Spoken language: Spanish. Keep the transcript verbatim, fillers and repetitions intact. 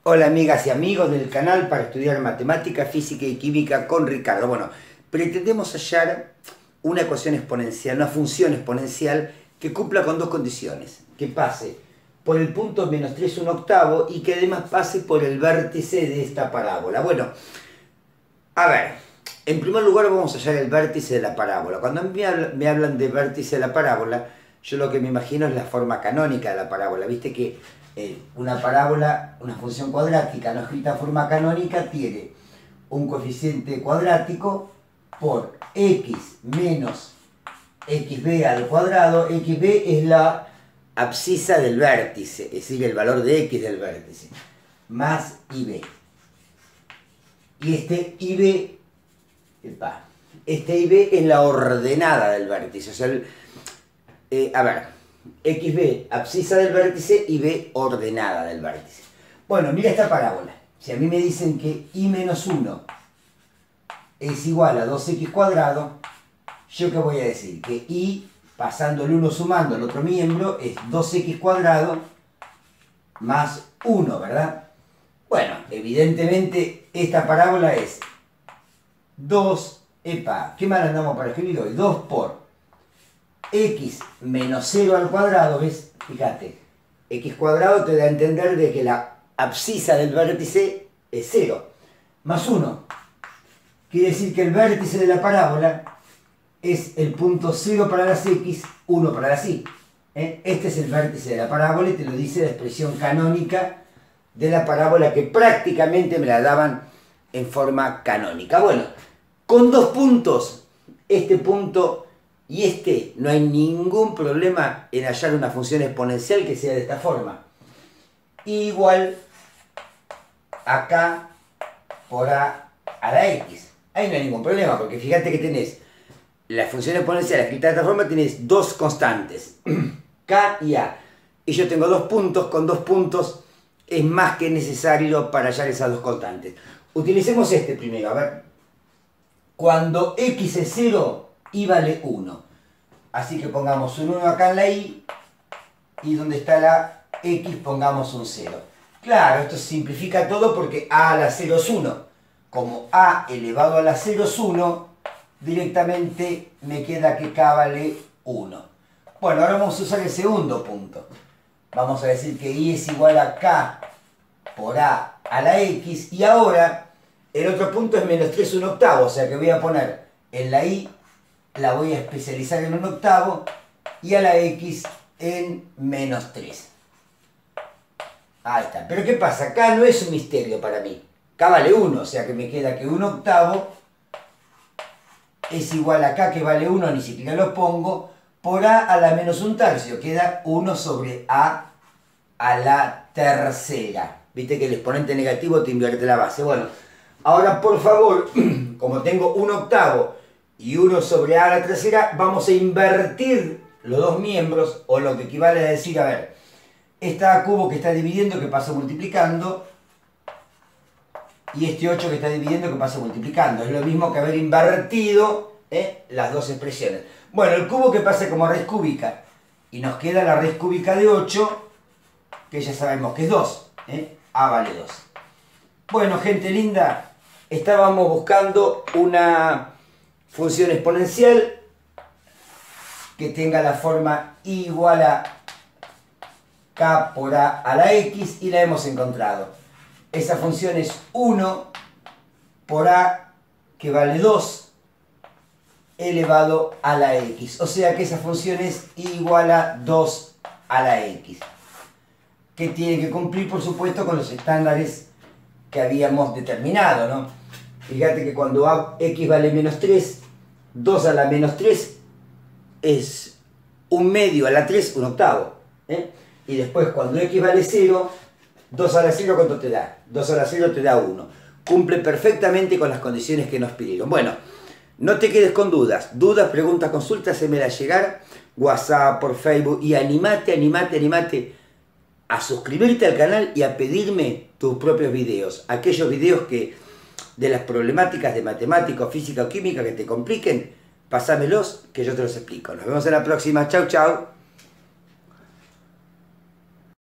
Hola amigas y amigos del canal para estudiar matemática, física y química con Ricardo. Bueno, pretendemos hallar una ecuación exponencial, una función exponencial que cumpla con dos condiciones. Que pase por el punto menos tres un octavo y que además pase por el vértice de esta parábola. Bueno, a ver, en primer lugar vamos a hallar el vértice de la parábola. Cuando me hablan, me hablan de vértice de la parábola, yo lo que me imagino es la forma canónica de la parábola. Viste que eh, una parábola, una función cuadrática no escrita en forma canónica tiene un coeficiente cuadrático por x menos xb al cuadrado. Xb es la abscisa del vértice, es decir, el valor de x del vértice, más ib. Y este ib, epa, este ib es la ordenada del vértice. O sea, el, eh, a ver, xb, abscisa del vértice, y b, ordenada del vértice. Bueno, mira esta parábola. Si a mí me dicen que y menos uno es igual a dos x cuadrado, ¿yo qué voy a decir? Que y, pasando el uno sumando el otro miembro, es dos x cuadrado más uno, ¿verdad? Bueno, evidentemente esta parábola es dos, epa, ¿qué mal andamos para escribir hoy? dos por x menos cero al cuadrado, ¿ves? Fíjate, x cuadrado te da a entender de que la abscisa del vértice es cero, más uno. Quiere decir que el vértice de la parábola es el punto cero para las x, uno para las y. ¿Eh? Este es el vértice de la parábola y te lo dice la expresión canónica de la parábola, que prácticamente me la daban en forma canónica. Bueno, con dos puntos, este punto y este, no hay ningún problema en hallar una función exponencial que sea de esta forma. Igual acá por a a la x. Ahí no hay ningún problema, porque fíjate que tenés la función exponencial escrita de esta forma, tenés dos constantes, k y a. Y yo tengo dos puntos, con dos puntos es más que necesario para hallar esas dos constantes. Utilicemos este primero, a ver. Cuando x es cero, y vale uno. Así que pongamos un uno acá en la y, y donde está la x pongamos un cero. Claro, esto simplifica todo porque a a la cero es uno. Como a elevado a la cero es uno, directamente me queda que k vale uno. Bueno, ahora vamos a usar el segundo punto. Vamos a decir que y es igual a k por a a la x, y ahora el otro punto es menos tres un octavo, o sea que voy a poner en la y, la voy a especializar en un octavo, y a la x en menos tres. Ahí está. Pero ¿qué pasa? K no es un misterio para mí. K vale uno, o sea que me queda que un octavo es igual a k que vale uno, ni siquiera lo pongo, por a a la menos un tercio. Queda uno sobre a a la tercera. Viste que el exponente negativo te invierte la base. Bueno, ahora por favor, como tengo un octavo y uno sobre a a la tercera, vamos a invertir los dos miembros, o lo que equivale a decir, a ver, esta a cubo que está dividiendo que pasa multiplicando, y este ocho que está dividiendo que pasa multiplicando. Es lo mismo que haber invertido ¿eh? las dos expresiones. Bueno, el cubo que pasa como raíz cúbica, y nos queda la raíz cúbica de ocho, que ya sabemos que es dos. ¿eh? A vale dos. Bueno, gente linda, estábamos buscando una función exponencial que tenga la forma y igual a k por a a la x, y la hemos encontrado. Esa función es uno por a, que vale dos, elevado a la x. O sea que esa función es igual a dos a la x. Que tiene que cumplir, por supuesto, con los estándares que habíamos determinado, ¿no? Fíjate que cuando a, x vale menos tres, dos a la menos tres es un medio a la tres, un octavo. ¿eh? Y después cuando x vale cero, dos a la cero, ¿cuánto te da? dos a la cero te da uno. Cumple perfectamente con las condiciones que nos pidieron. Bueno, no te quedes con dudas. Dudas, preguntas, consultas, hacémelas llegar. WhatsApp, por Facebook. Y animate, animate, animate a suscribirte al canal y a pedirme tus propios videos. Aquellos videos que de las problemáticas de matemática, física o química que te compliquen, pasámelos que yo te los explico. Nos vemos en la próxima. Chau, chau.